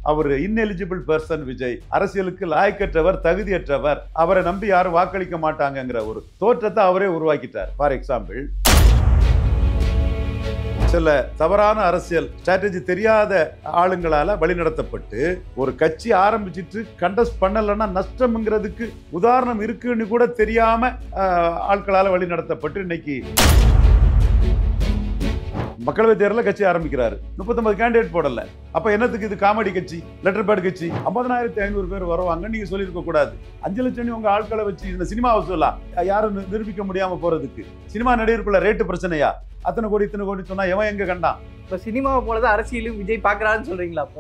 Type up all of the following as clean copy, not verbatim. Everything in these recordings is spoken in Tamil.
அவர் இன்எலிஜிபிள் பர்சன் விஜய், அரசியலுக்கு லாயக்கற்றவர், தகுதியற்றவர், அவரை நம்பி யாரும் வாக்களிக்க மாட்டாங்கிற ஒரு தோற்றத்தை அவரே உருவாக்கிட்டார். ஃபார் எக்ஸாம்பிள், சில தவறான அரசியல் ஸ்ட்ராட்டஜி தெரியாத ஆளுங்களால வழிநடத்தப்பட்டு ஒரு கட்சி ஆரம்பிச்சிட்டு கண்டஸ்ட் பண்ணலன்னா நஷ்டம்ங்கிறதுக்கு உதாரணம் இருக்குன்னு கூட தெரியாம ஆட்களால வழிநடத்தப்பட்டு இன்னைக்கு மக்களவை தேர்தலில் கட்சி ஆரம்பிக்கிறாரு. 39 கேண்டிடேட் போடல. அப்ப என்னத்துக்கு இது காமெடி கட்சி, லெட்டர் பேட் கட்சி? 50,500 பேர் வருவாங்க, நீங்க சொல்லியிருக்க கூடாது. 5 லட்சம் உங்க ஆட்களை வச்சு இந்த சினிமாவை சொல்லலாம், யாரும் நிரூபிக்க முடியாம போறதுக்கு. சினிமா நடிகருக்குள்ள ரேட்டு பிரச்சனையா? அத்தனை கோடி இத்தனை கோடி சொன்னா எவன் எங்க கண்டான்? இப்ப சினிமாவை போலதான் அரசியலும் விஜய் பாக்குறாருன்னு சொல்றீங்களா? அப்போ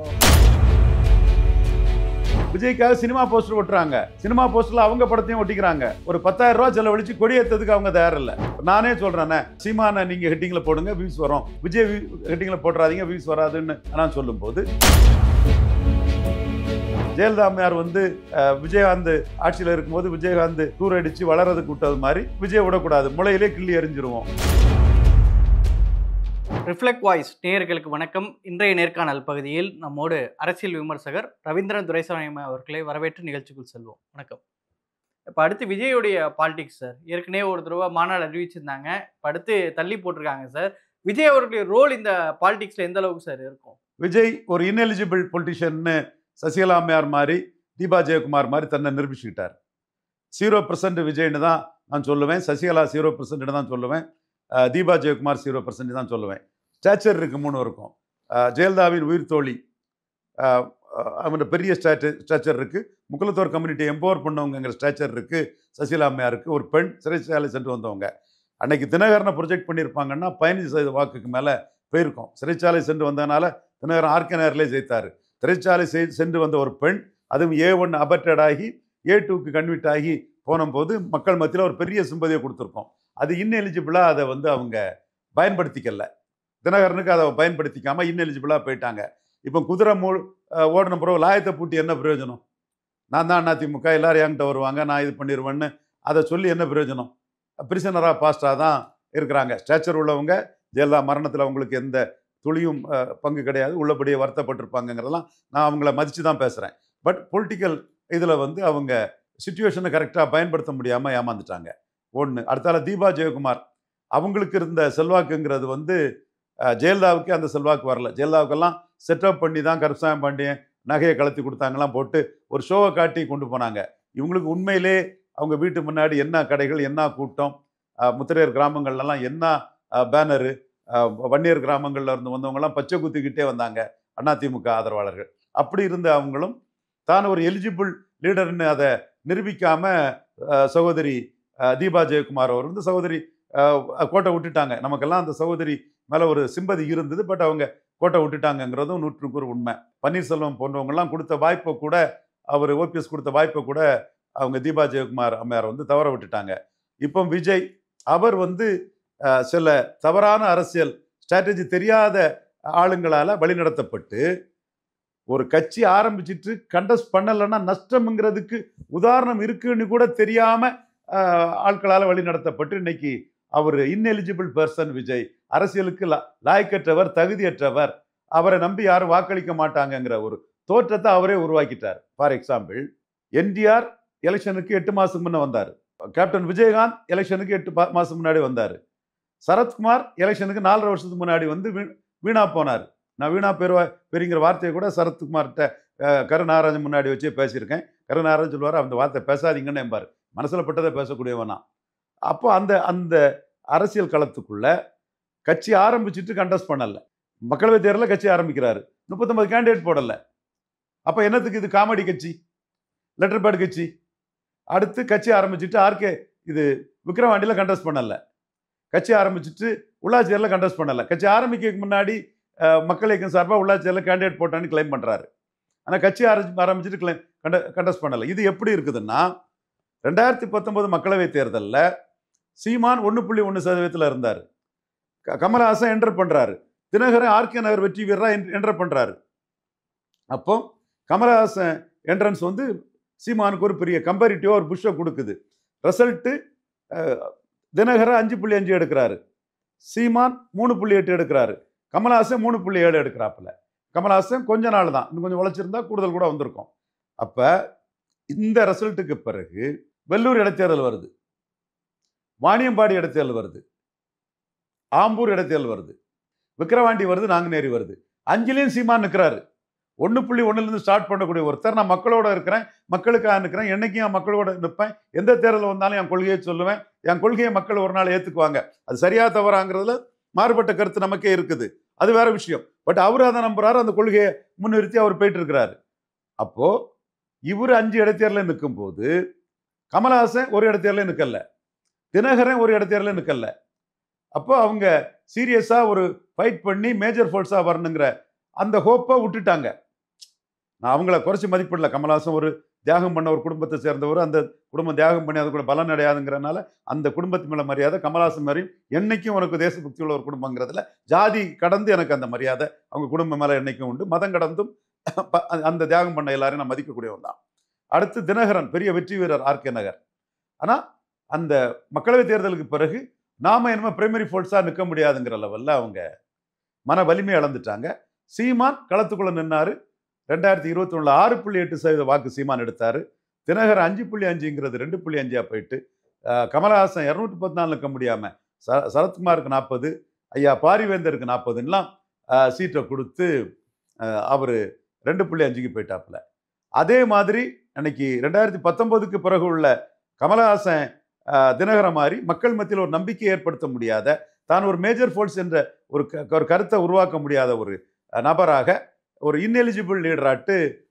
விஜய்க்காக சினிமா போஸ்டர் ஒட்டுறாங்க, சினிமா போஸ்டர்ல அவங்க படத்தையும் ஒட்டிக்கிறாங்க. ஒரு 10,000 ரூபாய் செலவழிச்சு கொடியேற்றதுக்கு அவங்க தயார் இல்ல. நானே சொல்றேன், சீமான நீங்க ஹெட்டிங்ல போடுங்க, வியூஸ் வரும், விஜய் ஹெட்டிங்ல போட்டுறாதீங்க, வியூஸ் வராதுன்னு நான் சொல்லும் போது, ஜெயலலிதா அம்மையார் விஜயகாந்த் ஆட்சியில் இருக்கும்போது விஜயகாந்த் டூர் அடிச்சு வளர்றதுக்கு விட்டது மாதிரி விஜய் விடக்கூடாது, முளையிலே கிள்ளி எறிஞ்சிருவோம். ரிஃப்ளெக்ட் வாய்ஸ் நேயர்களுக்கு வணக்கம். இன்றைய நேர்காணல் பகுதியில் நம்மோடு அரசியல் விமர்சகர் ரவீந்திரன் துரைசாமி அவர்களை வரவேற்று நிகழ்ச்சிக்குள் செல்வோம். வணக்கம். இப்போ அடுத்து விஜயோடைய பாலிடிக்ஸ் சார். ஏற்கனவே ஒரு தடவை மாநாடு அறிவிச்சிருந்தாங்க, இப்போ அடுத்து தள்ளி போட்டிருக்காங்க சார். விஜய் அவர்களுடைய ரோல் இந்த பாலிடிக்ஸ்ல எந்த அளவுக்கு சார் இருக்கும்? விஜய் ஒரு இன்எலிஜிபிள் பொலிட்டிஷியன்னு சசிகலா அம்மையார் மாதிரி, தீபா ஜெயக்குமார் மாதிரி தன்னை நிரூபிச்சுக்கிட்டார். 0% விஜய்னு தான் நான் சொல்லுவேன், சசிகலா 0% தான் சொல்லுவேன், தீபா ஜெயக்குமார் 0% தான் சொல்லுவேன். ஸ்டாச்சர் இருக்கு, 3 இருக்கும். ஜெயலலிதாவின் உயிர் தோழி, அவனோட பெரிய ஸ்டாச்சர் இருக்கு. முக்குலத்தோர் கம்யூனிட்டியை எம்பவர் பண்ணவங்கிற ஸ்டாச்சர் இருக்கு சசிகலா அம்மையாருக்கு. ஒரு பெண், சிறைச்சாலை சென்று வந்தவங்க. அன்னைக்கு தினகரனை ப்ரொஜெக்ட் பண்ணியிருப்பாங்கன்னா 15% வாக்குக்கு மேலே போயிருக்கும். சிறைச்சாலை சென்று வந்ததுனால தினகரன் ஆர்கே நகர்லேயே ஜெயித்தார். சிறைச்சாலை சென்று வந்த ஒரு பெண், அதுவும் A1 அபர்டட் ஆகி A2க்கு கன்விட் ஆகி போன போது மக்கள் மத்தியில் ஒரு பெரிய சிம்பதியை கொடுத்துருக்கோம். அது இன்எலிஜிபிளாக அதை அவங்க பயன்படுத்திக்கல. தினகரனுக்கு அதை பயன்படுத்திக்காம இன்எலிஜிபிளாக போயிட்டாங்க. இப்போ குதிரை ஓடின பிறகு லாயத்தை பூட்டி என்ன பிரயோஜனம்? நான் தான் அதிமுக, எல்லாரும் என்கிட்ட வருவாங்க, நான் இது பண்ணிடுவேன்னு அதை சொல்லி என்ன பிரயோஜனம்? பிரிசனராக பாஸ்டாக தான் இருக்கிறாங்க. ஸ்டாச்சர் உள்ளவங்க, ஜெயலலிதா மரணத்தில் அவங்களுக்கு எந்த துளியும் பங்கு கிடையாது, உள்ளபடியே வருத்தப்பட்டிருப்பாங்கிறதெல்லாம் நான் அவங்கள மதித்து தான் பேசுகிறேன். பட் பொலிட்டிக்கல் இதில் அவங்க சிச்சுவேஷனை கரெக்டாக பயன்படுத்த முடியாமல் ஏமாந்துட்டாங்க. ஒன்று. அடுத்தால தீபா ஜெயக்குமார், அவங்களுக்கு இருந்த செல்வாக்குங்கிறது ஜெயலலிதாவுக்கு அந்த செல்வாக்கு வரல. ஜெயலலிதாவுக்கெல்லாம் செட்டப் பண்ணி தான் கருப்சாமி பாண்டியன் நகையை கலத்தி கொடுத்தாங்கலாம் போட்டு ஒரு ஷோவை காட்டி கொண்டு போனாங்க. இவங்களுக்கு உண்மையிலே அவங்க வீட்டு முன்னாடி என்ன கடைகள், என்ன கூட்டம், முத்திரையர் கிராமங்கள்லாம் என்ன பேனரு, வன்னியர் கிராமங்களில் இருந்து வந்தவங்கலாம் பச்சை குத்திக்கிட்டே வந்தாங்க அதிமுக ஆதரவாளர்கள். அப்படி இருந்த அவங்களும் தான் ஒரு எலிஜிபிள் லீடர்னு அதை நிரூபிக்காம சகோதரி தீபா ஜெயக்குமார் அவர் சகோதரி கோட்டை விட்டுட்டாங்க. நமக்கெல்லாம் அந்த சகோதரி மேலே ஒரு சிம்பதி இருந்தது, பட் அவங்க கோட்டை விட்டுட்டாங்கிறதும் 100% உண்மை. பன்னீர்செல்வம் போன்றவங்கெல்லாம் கொடுத்த வாய்ப்பை கூட, அவர் ஓபிஎஸ் கொடுத்த வாய்ப்பை கூட அவங்க தீபா ஜெயக்குமார் அம்மையார் தவற விட்டுட்டாங்க. இப்போ விஜய் அவர் சில தவறான அரசியல் ஸ்ட்ராட்டஜி தெரியாத ஆளுங்களால வழிநடத்தப்பட்டு ஒரு கட்சி ஆரம்பிச்சிட்டு கண்டஸ்ட் பண்ணலைன்னா நஷ்டம்ங்கிறதுக்கு உதாரணம் இருக்குன்னு கூட தெரியாம ஆட்களால் வழி நடத்தப்பட்டு இன்னைக்கு அவர் இன்எலிஜிபிள் பர்சன் விஜய், அரசியலுக்கு லாயக்கற்றவர், தகுதியற்றவர், அவரை நம்பி யாரும் வாக்களிக்க மாட்டாங்கிற ஒரு தோற்றத்தை அவரே உருவாக்கிட்டார். ஃபார் எக்ஸாம்பிள், என்டிஆர் எலெக்ஷனுக்கு 8 மாசத்துக்கு முன்ன வந்தார். கேப்டன் விஜயகாந்த் எலெக்ஷனுக்கு 8 மாசம் முன்னாடி வந்தார். சரத்குமார் எலெக்ஷனுக்கு 4.5 வருஷத்துக்கு முன்னாடி வீணா போனார். நான் வீணா பெருங்கிற வார்த்தையை கூட சரத்குமார்கிட்ட கருநாராஜன் முன்னாடி வச்சே பேசியிருக்கேன். கருநாராஜன் சொல்லுவார், அந்த வார்த்தை பேசாதீங்கன்னு என்பார். மனசில் பட்டதை பேசக்கூடியவனா. அப்போ அந்த அரசியல் களத்துக்குள்ள கட்சி ஆரம்பிச்சுட்டு கண்டஸ்ட் பண்ணல. மக்களவை தேர்தலில் கட்சி ஆரம்பிக்கிறாரு, 39 கேண்டிடேட் போடல. அப்போ என்னத்துக்கு இது காமெடி கட்சி, லெட்டர் பேட் கட்சி? அடுத்து கட்சி ஆரம்பிச்சுட்டு ஆர்கே இது விக்ரவாண்டியில் கண்டஸ்ட் பண்ணல. கட்சி ஆரம்பிச்சுட்டு உள்ளாட்சி தேர்தலில் கண்டஸ்ட் பண்ணல. கட்சி ஆரம்பிக்க முன்னாடி மக்கள் இயக்கம் சார்பாக உள்ளாட்சி தேர்தலில் கேண்டிடேட் போட்டான்னு கிளைம் பண்ணுறாரு. ஆனால் கட்சி ஆரம்பிச்சுட்டு கண்டஸ்ட் பண்ணலை. இது எப்படி இருக்குதுன்னா, 2019 மக்களவை தேர்தலில் சீமான் 1.1% இருந்தார். கமலஹாசன் என்டர் பண்ணுறாரு. தினகரன் ஆர்கே நகர் வெற்றி வீரராக என்டர் பண்ணுறாரு. அப்போ கமலஹாசன் என்ட்ரன்ஸ் சீமானுக்கு ஒரு பெரிய கம்பேரிட்டிவாக ஒரு புஷ்ஷை கொடுக்குது. ரிசல்ட்டு தினகரன் 5.5 எடுக்கிறாரு, சீமான் 3.8 எடுக்கிறாரு, கமலஹாசன் 3.7 எடுக்கிறாப்புல. கமலஹாசன் கொஞ்ச நாள் தான், இன்னும் கொஞ்சம் உழைச்சிருந்தா கூடுதல் கூட வந்திருக்கும். அப்ப இந்த ரிசல்ட்டுக்கு பிறகு வெள்ளூர் இடைத்தேர்தல் வருது, வாணியம்பாடி இடைத்தேர்தல் வருது, ஆம்பூர் இடைத்தேர்தல் வருது, விக்கிரவாண்டி வருது, நாங்குநேரி வருது. 5லையும் சீமான் நிற்கிறாரு. 1.1 ஸ்டார்ட் பண்ணக்கூடிய ஒருத்தர், நான் மக்களோட இருக்கிறேன், மக்களுக்காக நிற்கிறேன், என்னைக்கும் என் மக்களோட நிற்பேன், எந்த தேர்தல் வந்தாலும் என் கொள்கையை சொல்லுவேன், என் கொள்கையை மக்கள் ஒரு நாள் ஏற்றுக்குவாங்க. அது சரியா தவறாங்கிறதுல மாறுபட்ட கருத்து நமக்கே இருக்குது, அது வேற விஷயம். பட் அவர் அதை நம்புறாரு, அந்த கொள்கையை முன்னிறுத்தி அவர் போயிட்டு இருக்கிறாரு. அப்போ இவர் 5 இடைத்தேர்தலில் நிற்கும் போது கமலஹாசன் ஒரு இடைத்தேர்தலில் நிற்கல, தினகரன் ஒரு இடைத்தேர்தலில் நிற்கல. அப்போ அவங்க சீரியஸா ஒரு ஃபைட் பண்ணி மேஜர் ஃபோர்ஸா வரணுங்கிற அந்த ஹோப்பை விட்டுட்டாங்க. நான் அவங்கள குறைச்சி மதிப்பிடல. கமலஹாசன் ஒரு தியாகம் பண்ண ஒரு குடும்பத்தை சேர்ந்தவர், அந்த குடும்பம் தியாகம் பண்ணி அது கூட பலன் அடையாதுங்கிறனால அந்த குடும்பத்து மேல மரியாதை. கமலஹாசன் மாதிரியும் என்னைக்கும் உனக்கு தேசபக்தி உள்ள ஒரு குடும்பங்கிறதுல ஜாதி கடந்து எனக்கு அந்த மரியாதை அவங்க குடும்பம் மேல என்னைக்கும் உண்டு. மதம் கடந்தும் அந்த தியாகம் பண்ண எல்லாரையும் நான் மதிக்கக்கூடியவன் தான். அடுத்து தினகரன், பெரிய வெற்றி வீரர் ஆர்கே நகர். ஆனா அந்த மக்களவைத் தேர்தலுக்கு பிறகு நாம என்ன பிரைமரி ஃபோர்ஸா நிற்க முடியாதுங்கிற லெவல்ல அவங்க மன வலிமை இழந்துட்டாங்க. சீமான் களத்துக்குள்ள நின்னாரு. 2021 6.8% வாக்கு சீமான் எடுத்தாரு. தினகர் 5.5ங்கிறது 2.5 போயிட்டு, கமலஹாசன் 214 நிற்க முடியாம சரத்குமாருக்கு 40, ஐயா பாரிவேந்தருக்கு 40லாம் சீட்டை கொடுத்து அவரு 2.5க்கு போயிட்டாப்புல. அதே மாதிரி அன்னைக்கு 2019க்கு பிறகு உள்ள கமலஹாசன் தினகர மாதிரி மக்கள் மத்தியில் ஒரு நம்பிக்கை ஏற்படுத்த முடியாத, தான் ஒரு மேஜர் ஃபோர்ஸ் என்ற ஒரு கருத்தை உருவாக்க முடியாத ஒரு நபராக, ஒரு இன்எலிஜிபிள் லீடராட்டு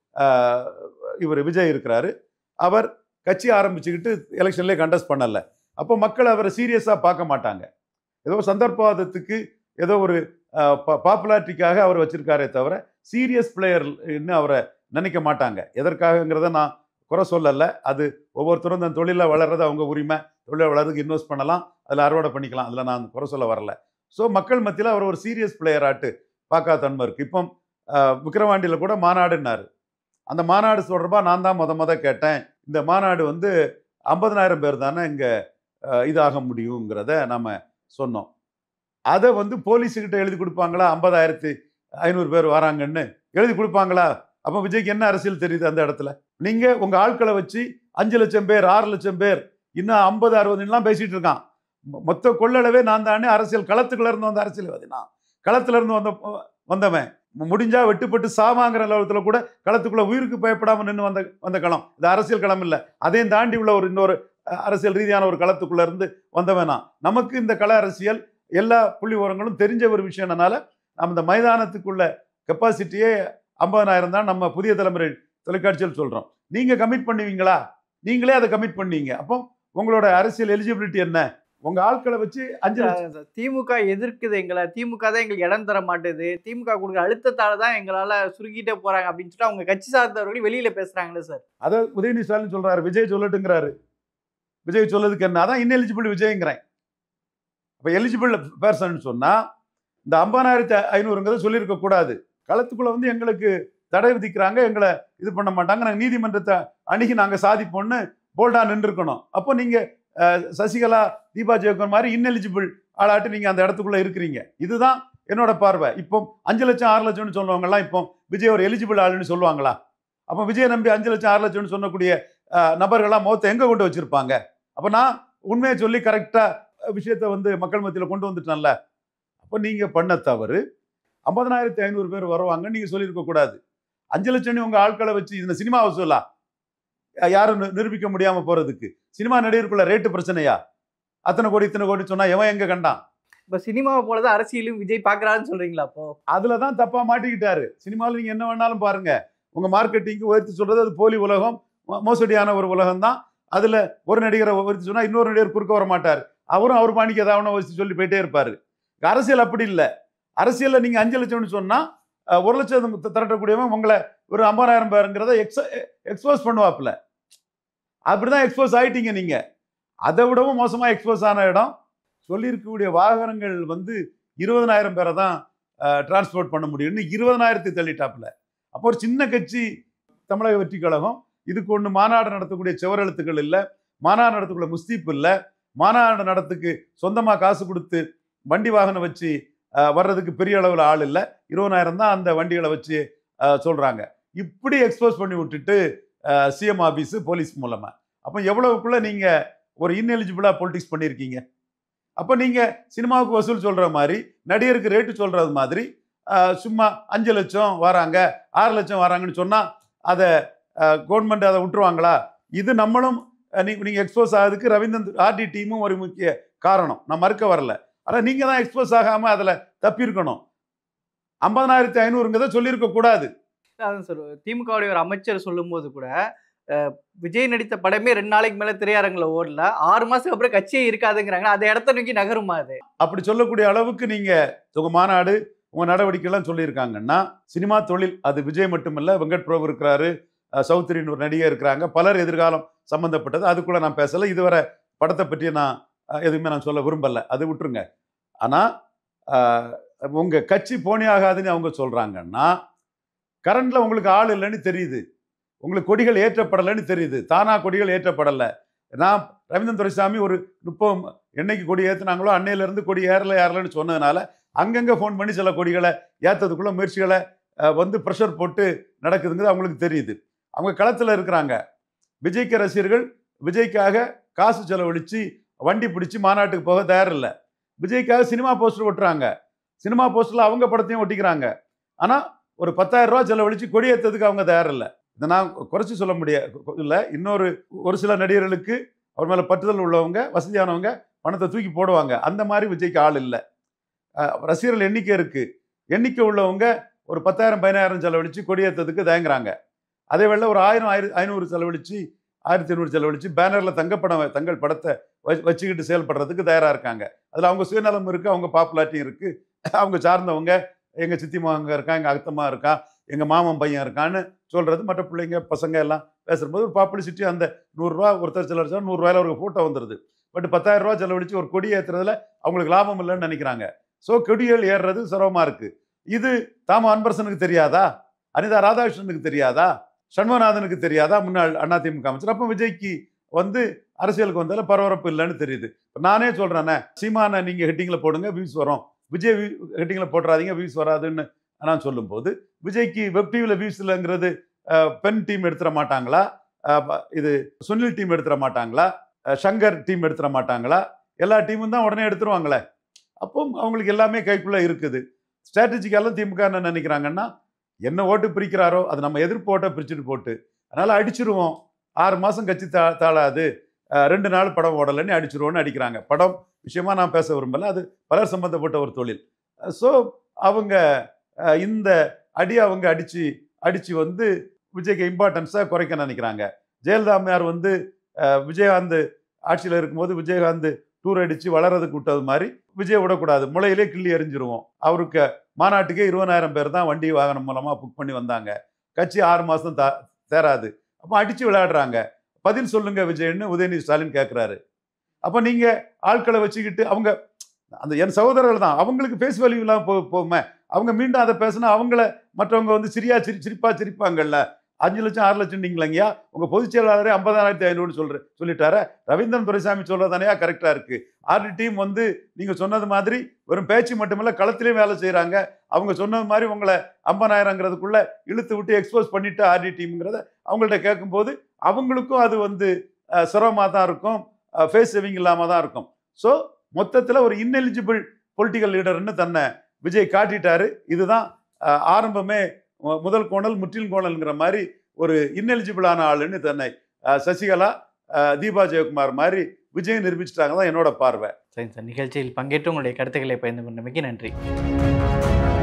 இவர் விஜய் இருக்கிறாரு. அவர் கட்சி ஆரம்பிச்சுக்கிட்டு எலெக்ஷன்லேயே கண்டஸ்ட் பண்ணல. அப்போ மக்கள் அவரை சீரியஸாக பார்க்க மாட்டாங்க. ஏதோ சந்தர்ப்பவாதத்துக்கு ஏதோ ஒரு பாப்புலாரிட்டிக்காக அவர் வச்சிருக்காரே தவிர சீரியஸ் பிளேயர்னு அவரை நினைக்க மாட்டாங்க. எதற்காகங்கிறத நான் குறை சொல்லலை. அது ஒவ்வொருத்தரும் தன் தொழிலில் வளர்றது அவங்க உரிமை. தொழிலை வளர்றதுக்கு இன்வெஸ்ட் பண்ணலாம், அதில் அறுவடை பண்ணிக்கலாம், அதில் நான் குறை சொல்ல வரல. ஸோ மக்கள் மத்தியில் அவர் ஒரு சீரியஸ் பிளேயராட்டு பார்க்காத தன்மை இருக்குது. இப்போ விக்கிரவாண்டியில் கூட மாநாடுன்னாரு. அந்த மாநாடு தொடர்பாக நான் தான் முத கேட்டேன், இந்த மாநாடு 50,000 பேர் தானே இங்கே இதாக முடியுங்கிறத நம்ம சொன்னோம். அதை போலீஸுக்கிட்ட எழுதி கொடுப்பாங்களா 50,500 பேர் வராங்கன்னு எழுதி கொடுப்பாங்களா? அப்போ விஜய்க்கு என்ன அரசியல் தெரியுது அந்த இடத்துல? நீங்க உங்க ஆட்களை வச்சு 5 லட்சம் பேர் 6 லட்சம் பேர் இன்னும் 50-60 பேசிட்டு இருக்கான். மொத்த கொள்ளளவே நான் தானே. அரசியல் களத்துக்குள்ள இருந்து வந்த அரசியல்வாதி நான். களத்துல இருந்து வந்தவன். முடிஞ்சா வெட்டுப்பட்டு சாவாங்கிற லெவலத்துல கூட களத்துக்குள்ள உயிருக்கு பயப்படாம நின்று வந்த களம் இது. அரசியல் களம் இல்லை, அதையும் தாண்டி உள்ள இன்னொரு அரசியல் ரீதியான ஒரு களத்துக்குள்ள இருந்து வந்தவன் நான். நமக்கு இந்த கள அரசியல் எல்லா புள்ளி விவரங்களும் தெரிஞ்ச ஒரு விஷயம்னால நம்ம இந்த மைதானத்துக்குள்ள கெப்பாசிட்டியே 50,000 தான் நம்ம புதிய தலைமுறை தொலைக்காட்சியில் சொல்றோம். நீங்க கமிட் பண்ணுவீங்களா? நீங்களே அதை கமிட் பண்ணீங்க. அப்போ உங்களோட அரசியல் எலிஜிபிலிட்டி என்ன? உங்க ஆட்களை வச்சு 5 லட்சம். திமுக எதிர்க்குது எங்களை, திமுக தான் எங்களுக்கு இடம் தர மாட்டேது, திமுக கொடுக்குற அழுத்தத்தால தான் எங்களால சுருக்கிட்டே போறாங்க அப்படின்னு சொல்லிட்டு அவங்க கட்சி சார்ந்தவர்கள் வெளியில பேசுறாங்களே சார். அதை உதயநிதி ஸ்டாலின் சொல்றாரு, விஜய் சொல்லட்டுங்கிறாரு. விஜய் சொல்லதுக்கு என்ன? அதான் இன்எலிஜிபிள் விஜய்ங்கிறேன். அப்ப எலிஜிபிள் பர்சன் சொன்னா இந்த 50,500ங்கிறத சொல்லியிருக்க கூடாது. களத்துக்குள்ள எங்களுக்கு தடை விதிக்கிறாங்க, எங்களை இது பண்ண மாட்டாங்க, நாங்கள் நீதிமன்றத்தை அணுகி நாங்கள் சாதிப்போம்னு போல்டா நின்று இருக்கணும். அப்போ நீங்க சசிகலா தீபா ஜெயக்குமார் மாதிரி இன்எலிஜிபிள் ஆளாட்டு நீங்க அந்த இடத்துக்குள்ள இருக்கிறீங்க. இதுதான் என்னோட பார்வை. இப்போ 5 லட்சம் 6 லட்சம்னு சொல்றவங்க எல்லாம் இப்போ விஜய் ஒரு எலிஜிபிள் ஆளுன்னு சொல்லுவாங்களா? அப்போ விஜய் நம்பி 5 லட்சம் 6 லட்சம்னு சொல்லக்கூடிய நபர்கள்லாம் முகத்தை எங்க கொண்டு வச்சிருப்பாங்க? அப்போ நான் உண்மையை சொல்லி கரெக்டா விஷயத்தை மக்கள் மத்தியில் கொண்டு வந்துட்டேன்ல. அப்போ நீங்க பண்ண தவறு. 50,500 பேர் வருவாங்கன்னு நீங்க சொல்லியிருக்க கூடாது. 5 லட்சம் உங்க ஆட்களை வச்சு இந்த சினிமா வசூலா யாரும் நிரூபிக்க முடியாம போறதுக்கு? சினிமா நடிகருக்குள்ள ரேட்டு பிரச்சனையா? அத்தனை கோடி சொன்னா எவன் எங்க கண்டான்? இப்ப சினிமாவை போலதான் அரசியலும் விஜய் பாக்குறாருன்னு சொல்றீங்களா? அப்போ அதுலதான் தப்பா மாட்டிக்கிட்டாரு. சினிமாவில் நீங்க என்ன வேணாலும் பாருங்க, உங்க மார்க்கெட்டிங்கு உயர்த்தி சொல்றது அது போலி உலகம், மோசடியான ஒரு உலகம் தான். அதுல ஒரு நடிகரை உயர்த்தி சொன்னா இன்னொரு நடிகர் குறுக்க வர மாட்டார். அவரும் அவர் பாணிக்கு ஏதாவது வச்சு சொல்லி போயிட்டே இருப்பாரு. அரசியல் அப்படி இல்லை. அரசியல்ல நீங்க 5 லட்சம்னு சொன்னா 1 லட்சம் திரட்டக்கூடியவன் உங்களை ஒரு 50,000 பேருங்கிறத எக்ஸ்போஸ் பண்ணுவாப்புல. அப்படிதான் எக்ஸ்போஸ் ஆயிட்டீங்க நீங்க. அதை விடவும் மோசமா எக்ஸ்போஸ் ஆன இடம், சொல்லியிருக்கக்கூடிய வாகனங்கள் 20,000 பேரை தான் டிரான்ஸ்போர்ட் பண்ண முடியும்னு 20,000 தள்ளிட்டாப்புல. அப்போ ஒரு சின்ன கட்சி தமிழக வெற்றி கழகம், இதுக்கு ஒன்று மாநாடு நடத்தக்கூடிய செவரெழுத்துக்கள் இல்லை, மாநாடு நடத்தக்கூடிய முஸ்தீப் இல்லை, மாநாடு நடத்துக்கு சொந்தமாக காசு கொடுத்து வண்டி வாகனம் வச்சு வர்றதுக்கு பெரிய அளவில் ஆள் இல்லை, 20,000 தான் அந்த வண்டிகளை வச்சு சொல்கிறாங்க. இப்படி எக்ஸ்போஸ் பண்ணி விட்டுட்டு சிஎம் ஆஃபீஸு போலீஸ் மூலமாக அப்போ எவ்வளவுக்குள்ளே நீங்கள் ஒரு இன்எலிஜிபிளாக பொலிட்டிக்ஸ் பண்ணியிருக்கீங்க. அப்போ நீங்கள் சினிமாவுக்கு வசூல் சொல்கிற மாதிரி, நடிகருக்கு ரேட்டு சொல்கிறது மாதிரி சும்மா 5 லட்சம் வராங்க 6 லட்சம் வராங்கன்னு சொன்னால் அதை கவர்மெண்ட் அதை விட்டுருவாங்களா? இது நம்மளும் நீங்கள் எக்ஸ்போஸ் ஆகிறதுக்கு ரவீந்திரன் ஆர்டி டீமும் ஒரு முக்கிய காரணம், நான் மறுக்க வரல. ஆனால் நீங்கள் தான் எக்ஸ்போஸ் ஆகாமல் அதில் தப்பியிருக்கணும். 50,500ங்கிறத சொல்லியிருக்க கூடாது. அதான் சார், திமுகவுடைய ஒரு அமைச்சர் சொல்லும் போது கூட விஜய் நடித்த படமே 2 நாளைக்கு மேல திரையரங்குல ஓடல, 6 மாசத்துக்கு அப்புறம் கட்சியே இருக்காதுங்கிறாங்க. அந்த இடத்த நோக்கி நகருமா அது? அப்படி சொல்லக்கூடிய அளவுக்கு நீங்க உங்க மாநாடு உங்க நடவடிக்கை எல்லாம் சொல்லியிருக்காங்கன்னா, சினிமா தொழில் அது விஜய் மட்டுமல்ல, வெங்கட் பிரபு இருக்கிறாரு, சௌத்ரின்னு ஒரு நடிகை இருக்கிறாங்க, பலர் எதிர்காலம் சம்பந்தப்பட்டது. அதுக்குள்ள நான் பேசல. இதுவரை படத்தை பற்றி நான் எதுவுமே நான் சொல்ல விரும்பல, அது விட்டுருங்க. ஆனா உங்க கட்சி போனி ஆகாதுன்னு அவங்க சொல்றாங்கன்னா, கரண்ட்ல உங்களுக்கு ஆள் இல்லைன்னு தெரியுது, உங்களுக்கு கொடிகள் ஏற்றப்படலைன்னு தெரியுது. தானா கொடிகள் ஏற்றப்படலை. நான் ரவீந்திரன் துரைசாமி ஒரு 30 என்னைக்கு கொடி ஏற்றுனாங்களோ அன்னையிலேருந்து கொடி ஏறலைன்னு சொன்னதுனால அங்கங்கே ஃபோன் பண்ணி சில கொடிகளை ஏற்றதுக்குள்ள முயற்சிகளை வந்து ப்ரெஷர் போட்டு நடக்குதுங்கிறது அவங்களுக்கு தெரியுது. அவங்க களத்தில் இருக்கிறாங்க. விஜய்க்கு ரசிகர்கள் விஜய்க்காக காசு செலவழித்து வண்டி பிடிச்சி மாநாட்டுக்கு போக தயாரில்லை. விஜய்க்காக சினிமா போஸ்டர் ஒட்டுறாங்க. சினிமா போஸ்டரில் அவங்க படத்தையும் ஒட்டிக்கிறாங்க. ஆனால் ஒரு 10,000 ரூபா செலவழித்து கொடி ஏற்றதுக்கு அவங்க தயாரில்லை. இதை நான் குறைச்சி சொல்ல இல்லை. ஒரு சில நடிகர்களுக்கு அவர் மேலே பற்றுதல் உள்ளவங்க, வசதியானவங்க பணத்தை தூக்கி போடுவாங்க. அந்த மாதிரி விஜய்க்கு ஆள் இல்லை. ரசிகர்கள் எண்ணிக்கை இருக்கு. எண்ணிக்கை உள்ளவங்க ஒரு 10,000 15,000 செலவழித்து கொடியேற்றதுக்கு தயங்குறாங்க. அதே வேளை ஒரு 1000 500 செலவழித்து 1500 செலவழித்து பேனரில் தங்கள் படத்தை வச்சுக்கிட்டு செயல்படுறதுக்கு தயாராக இருக்காங்க. அதில் அவங்க சுயநலம் இருக்குது, அவங்க பாப்புலாரிட்டியும் இருக்குது, அவங்க சார்ந்தவங்க எங்கள் சித்தி மகங்க இருக்கான், எங்கள் அத்தம்மா இருக்கான், எங்கள் மாமன் பையன் இருக்கான்னு சொல்கிறது, மற்ற பிள்ளைங்க பசங்க எல்லாம் பேசும்போது ஒரு பாப்புலிசிட்டி. அந்த 100 ரூபா ஒருத்தர் செலவழிச்சா 100 ரூபாயில் அவருக்கு ஃபோட்டோ வந்துடுது. பட் 10,000 ரூபா செலவழித்து ஒரு கொடி ஏற்றுறதுல அவங்களுக்கு லாபம் இல்லைன்னு நினைக்கிறாங்க. ஸோ கொடிகள் ஏறுறது சிரமமாக இருக்குது. இது தாம அன்பரசனுக்கு தெரியாதா? அனிதா ராதாகிருஷ்ணனுக்கு தெரியாதா? சண்முகநாதனுக்கு தெரியாதா? முன்னாள் அதிமுக அமைச்சர். அப்போ விஜய்க்கு வந்து அரசியலுக்கு வந்தாலும் பரபரப்பு இல்லைன்னு தெரியுது. நானே சொல்கிறேன்னே, சீமானை நீங்கள் ஹெட்டிங்கில் போடுங்க, வியூஸ் வரும். விஜய் ஹெட்டிங்கில் போட்டுறாதீங்க, வியூஸ் வராதுன்னு நான் சொல்லும்போது, விஜய்க்கு வெப் டிவியில் வியூஸ் இல்லைங்கிறது பெண் டீம் எடுத்துட மாட்டாங்களா? இது சுனில் டீம் எடுத்துட மாட்டாங்களா? சங்கர் டீம் எடுத்துட மாட்டாங்களா? எல்லா டீமும் தான் உடனே எடுத்துருவாங்களே. அப்போ அவங்களுக்கு எல்லாமே கைக்குள்ளே இருக்குது. ஸ்ட்ராட்டஜிக்கெல்லாம் திமுக என்ன நினைக்கிறாங்கன்னா, என்ன ஓட்டு பிரிக்கிறாரோ அது நம்ம எதிர்ப்பு ஓட்டை பிரிச்சுட்டு போட்டு, அதனால் அடிச்சிருவோம், 6 மாதம் கட்சி தாளாது, 2 நாள் படம் ஓடலைன்னு அடிச்சிருவோன்னு அடிக்கிறாங்க. படம் விஷயமா நான் பேச விரும்பலை, அது பலர் சம்மந்தப்பட்ட ஒரு தொழில். ஸோ அவங்க இந்த அடி அவங்க அடித்து வந்து விஜய்க்கு இம்பார்ட்டன்ஸை குறைக்க நினைக்கிறாங்க. ஜெயலலிதா அம்மையார் வந்து விஜயகாந்த் ஆட்சியில் இருக்கும்போது விஜயகாந்த் டூர் அடித்து வளர்றதுக்கு விட்டது மாதிரி விஜய் விடக்கூடாது, முளையிலே கிள்ளி எறிஞ்சிருவோம். அவருக்கு மாநாட்டுக்கே 20,000 பேர் தான் வண்டி வாகனம் மூலமாக புக் பண்ணி வந்தாங்க. கட்சி 6 மாதம் தேராது. அப்போ அடித்து விளையாடுறாங்க. பதில் சொல்லுங்க விஜய்ன்னு உதயநிதி ஸ்டாலின் கேட்குறாரு. அப்போ நீங்கள் ஆட்களை வச்சுக்கிட்டு அவங்க அந்த என் சகோதரர்கள் தான், அவங்களுக்கு பேஸ் வேல்யூ இல்லாமல் போகுமே. அவங்க மீண்டும் அதை பேசினா அவங்கள மற்றவங்க வந்து சிரிப்பாங்கல்ல. 5 லட்சம் 6 லட்சம் நீங்களங்கய்யா, உங்கள் பொதுச் செயலாளரே 50,500 சொல்லிட்டாரு. ரவீந்திரன் துரைசாமி சொல்றதானையா கரெக்டாக இருக்குது. ஆர்டி டீம் வந்து நீங்கள் சொன்னது மாதிரி வெறும் பேச்சு மட்டுமில்ல, களத்திலையும் வேலை செய்கிறாங்க. அவங்க சொன்னது மாதிரி உங்களை 50,000ங்கிறதுக்குள்ள இழுத்து விட்டு எக்ஸ்போஸ் பண்ணிட்டு ஆர்டி டீம்ங்கிறத அவங்கள்ட்ட கேட்கும்போது அவங்களுக்கும் அது வந்து சிரமமாக தான் இருக்கும், ஃபேஸ் சேவிங் இல்லாமல் தான் இருக்கும். ஸோ மொத்தத்தில் ஒரு இன்எலிஜிபிள் பொலிட்டிக்கல் லீடர்னு தன்னை விஜய் காட்டிட்டாரு. இதுதான் ஆரம்பமே முதல் கோணல் முற்றிலும் கோணல்ங்கிற மாதிரி ஒரு இன்எலிஜிபிளான ஆளுன்னு தன்னை சசிகலா, தீபா ஜெயக்குமார் மாதிரி விஜய் நிரூபிச்சிட்டாங்க தான் என்னோட பார்வை. சரி சார், நிகழ்ச்சியில் பங்கேற்று உங்களுடைய கருத்துக்களை பகிர்ந்து கொண்டமைக்கு நன்றி.